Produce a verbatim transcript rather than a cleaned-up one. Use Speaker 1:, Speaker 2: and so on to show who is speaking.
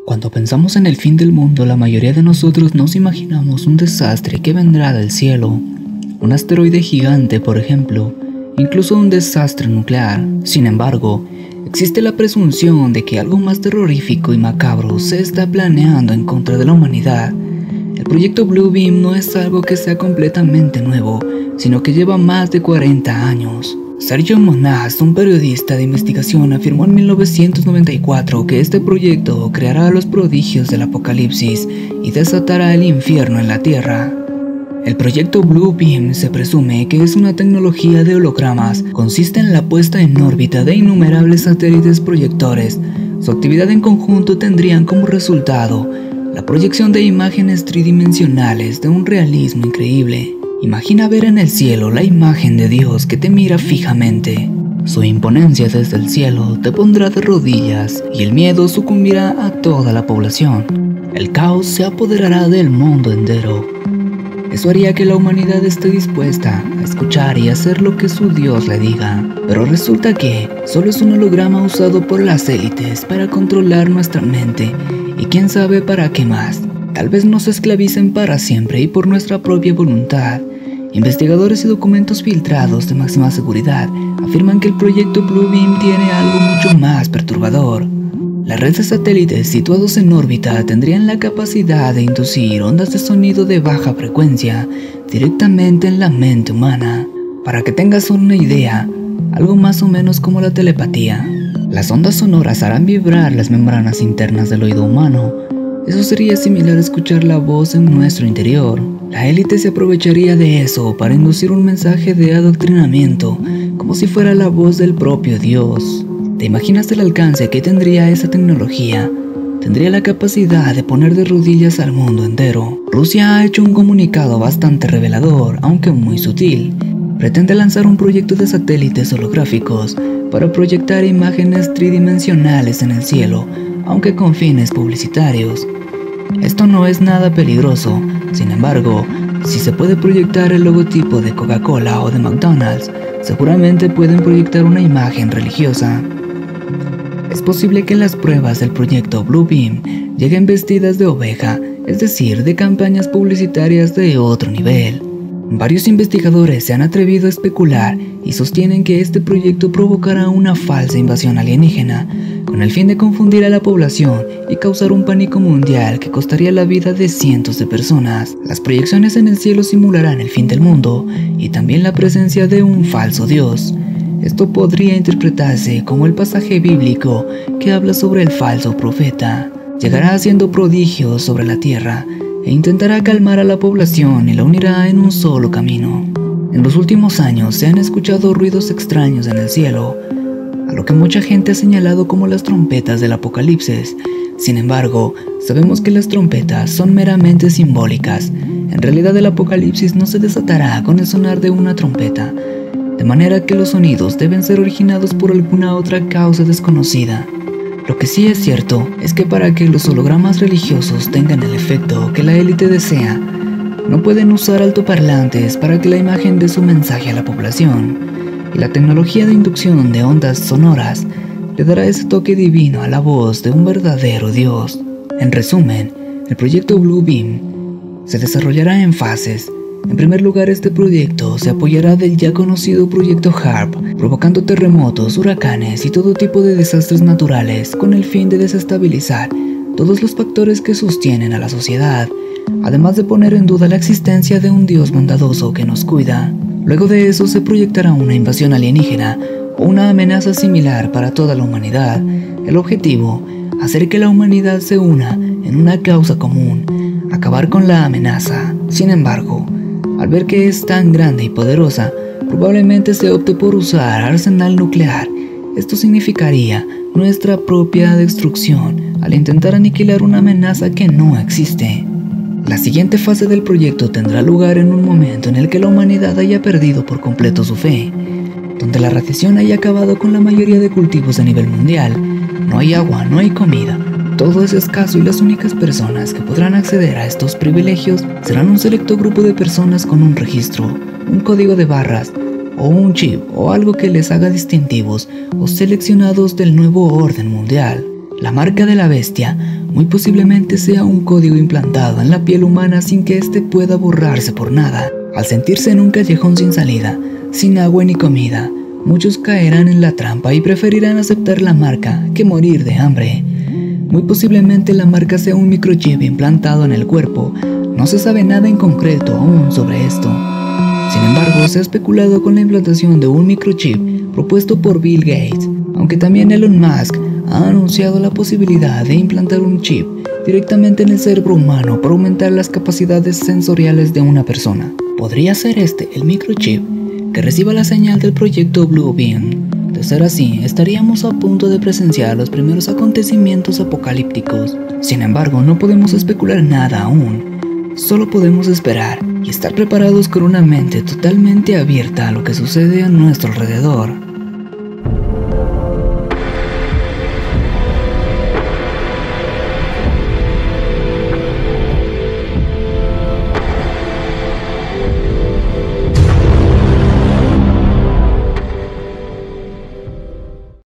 Speaker 1: Cuando pensamos en el fin del mundo, la mayoría de nosotros nos imaginamos un desastre que vendrá del cielo. Un asteroide gigante, por ejemplo, incluso un desastre nuclear. Sin embargo, existe la presunción de que algo más terrorífico y macabro se está planeando en contra de la humanidad. El proyecto Blue Beam no es algo que sea completamente nuevo, sino que lleva más de cuarenta años. Sergio Monast, un periodista de investigación, afirmó en mil novecientos noventa y cuatro que este proyecto creará los prodigios del apocalipsis y desatará el infierno en la Tierra. El proyecto Blue Beam se presume que es una tecnología de hologramas. Consiste en la puesta en órbita de innumerables satélites proyectores. Su actividad en conjunto tendrían como resultado la proyección de imágenes tridimensionales de un realismo increíble. Imagina ver en el cielo la imagen de Dios que te mira fijamente. Su imponencia desde el cielo te pondrá de rodillas y el miedo sucumbirá a toda la población. El caos se apoderará del mundo entero. Eso haría que la humanidad esté dispuesta a escuchar y hacer lo que su Dios le diga. Pero resulta que solo es un holograma usado por las élites para controlar nuestra mente y quién sabe para qué más. Tal vez nos esclavicen para siempre y por nuestra propia voluntad. Investigadores y documentos filtrados de máxima seguridad afirman que el proyecto Blue Beam tiene algo mucho más perturbador. La red de satélites situados en órbita tendrían la capacidad de inducir ondas de sonido de baja frecuencia directamente en la mente humana. Para que tengas una idea, algo más o menos como la telepatía. Las ondas sonoras harán vibrar las membranas internas del oído humano. Eso sería similar a escuchar la voz en nuestro interior. La élite se aprovecharía de eso para inducir un mensaje de adoctrinamiento, como si fuera la voz del propio Dios. ¿Te imaginas el alcance que tendría esa tecnología? Tendría la capacidad de poner de rodillas al mundo entero. Rusia ha hecho un comunicado bastante revelador, aunque muy sutil. Pretende lanzar un proyecto de satélites holográficos para proyectar imágenes tridimensionales en el cielo, aunque con fines publicitarios. Esto no es nada peligroso, sin embargo, si se puede proyectar el logotipo de Coca-Cola o de McDonald's, seguramente pueden proyectar una imagen religiosa. Es posible que las pruebas del proyecto Blue Beam lleguen vestidas de oveja, es decir, de campañas publicitarias de otro nivel. Varios investigadores se han atrevido a especular y sostienen que este proyecto provocará una falsa invasión alienígena, con el fin de confundir a la población y causar un pánico mundial que costaría la vida de cientos de personas. Las proyecciones en el cielo simularán el fin del mundo y también la presencia de un falso Dios. Esto podría interpretarse como el pasaje bíblico que habla sobre el falso profeta. Llegará haciendo prodigios sobre la tierra e intentará calmar a la población y la unirá en un solo camino. En los últimos años se han escuchado ruidos extraños en el cielo, a lo que mucha gente ha señalado como las trompetas del apocalipsis. Sin embargo, sabemos que las trompetas son meramente simbólicas. En realidad el apocalipsis no se desatará con el sonar de una trompeta, de manera que los sonidos deben ser originados por alguna otra causa desconocida. Lo que sí es cierto es que para que los hologramas religiosos tengan el efecto que la élite desea, no pueden usar altoparlantes para que la imagen dé su mensaje a la población, y la tecnología de inducción de ondas sonoras le dará ese toque divino a la voz de un verdadero Dios. En resumen, el proyecto Blue Beam se desarrollará en fases. En primer lugar, este proyecto se apoyará del ya conocido proyecto HAARP, provocando terremotos, huracanes y todo tipo de desastres naturales con el fin de desestabilizar todos los factores que sostienen a la sociedad, además de poner en duda la existencia de un Dios bondadoso que nos cuida. Luego de eso se proyectará una invasión alienígena o una amenaza similar para toda la humanidad. El objetivo, hacer que la humanidad se una en una causa común, acabar con la amenaza. Sin embargo, al ver que es tan grande y poderosa, probablemente se opte por usar arsenal nuclear. Esto significaría nuestra propia destrucción al intentar aniquilar una amenaza que no existe. La siguiente fase del proyecto tendrá lugar en un momento en el que la humanidad haya perdido por completo su fe, donde la radiación haya acabado con la mayoría de cultivos a nivel mundial. No hay agua, no hay comida. Todo es escaso y las únicas personas que podrán acceder a estos privilegios serán un selecto grupo de personas con un registro, un código de barras o un chip o algo que les haga distintivos o seleccionados del nuevo orden mundial. La marca de la bestia Muy posiblemente sea un código implantado en la piel humana sin que éste pueda borrarse por nada. Al sentirse en un callejón sin salida, sin agua ni comida, muchos caerán en la trampa y preferirán aceptar la marca que morir de hambre. Muy posiblemente la marca sea un microchip implantado en el cuerpo. No se sabe nada en concreto aún sobre esto. Sin embargo, se ha especulado con la implantación de un microchip propuesto por Bill Gates, aunque también Elon Musk ha anunciado la posibilidad de implantar un chip directamente en el cerebro humano para aumentar las capacidades sensoriales de una persona. ¿Podría ser este el microchip que reciba la señal del proyecto Blue Beam? De ser así, estaríamos a punto de presenciar los primeros acontecimientos apocalípticos. Sin embargo, no podemos especular nada aún. Solo podemos esperar y estar preparados con una mente totalmente abierta a lo que sucede a nuestro alrededor.